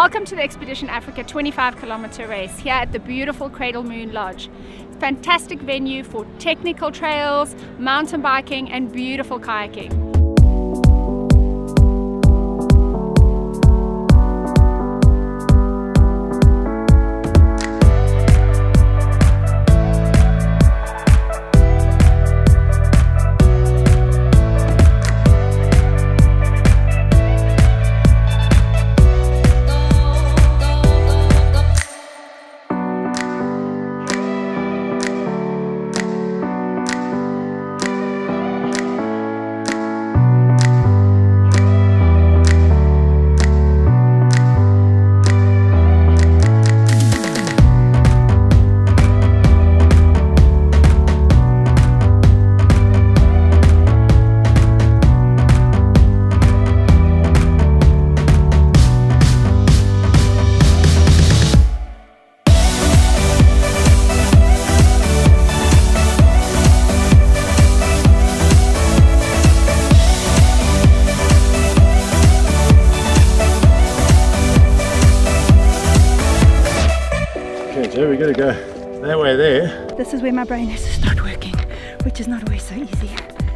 Welcome to the Expedition Africa 25-kilometer race here at the beautiful Cradle Moon Lodge. Fantastic venue for technical trails, mountain biking and beautiful kayaking. So we're going to go that way there. This is where my brain has to start working, which is not always so easy.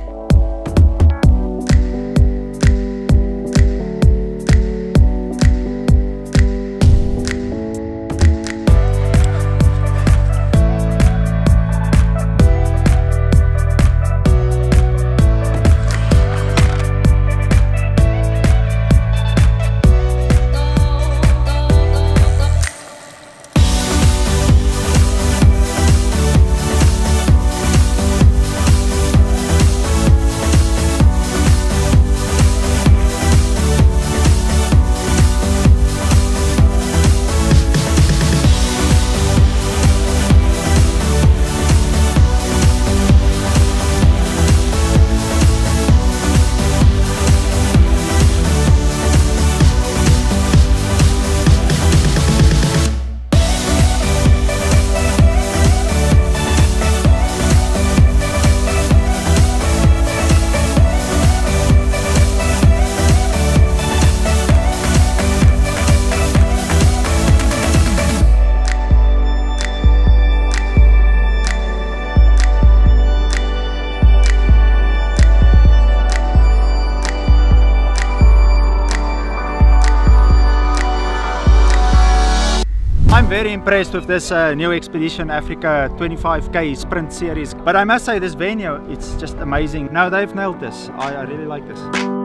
I'm very impressed with this new Expedition Africa 25k sprint series, but I must say this venue, it's just amazing. Now they've nailed this. I really like this.